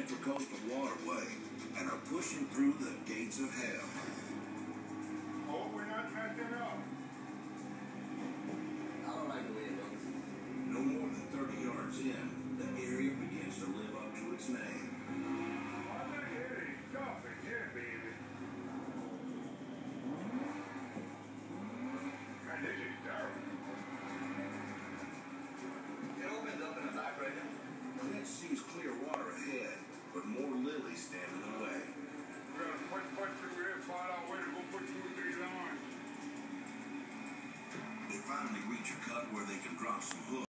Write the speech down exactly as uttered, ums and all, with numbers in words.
Intracoastal Waterway and are pushing through the gates of hell. Oh, we're not messing up. I don't like the way it looks. No more than thirty yards in, the area begins to live up to its name. Oh, look at it. Stop it. Yeah, baby. Man, this is terrible. It opens up in the back right now. Clint sees clear water ahead, but more lilies stand in the way. We gotta punch, punch through here, find out where to go put two or three lines. They finally reach a cut where they can drop some hooks.